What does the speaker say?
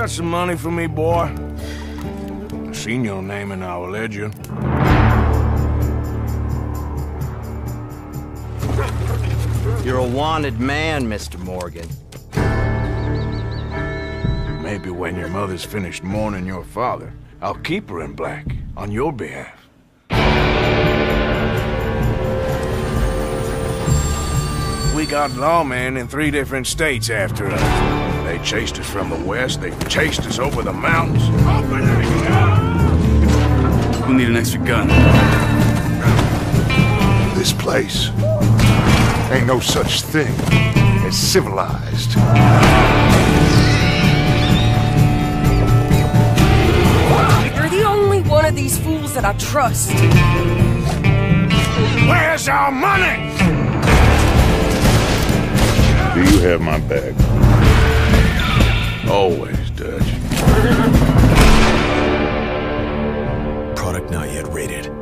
got some money for me, boy? I seen your name in our ledger. You're a wanted man, Mr. Morgan. Maybe when your mother's finished mourning your father, I'll keep her in black on your behalf. We got lawmen in 3 different states after us. They chased us from the west, they chased us over the mountains. Open it up! We'll need an extra gun. This place ain't no such thing as civilized. You're the only one of these fools that I trust. Where's our money? Do you have my bag? Always, Dutch. Product not yet rated.